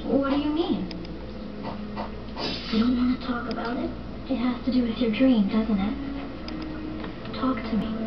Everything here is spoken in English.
What do you mean? You don't want to talk about it? It has to do with your dream, doesn't it? Talk to me.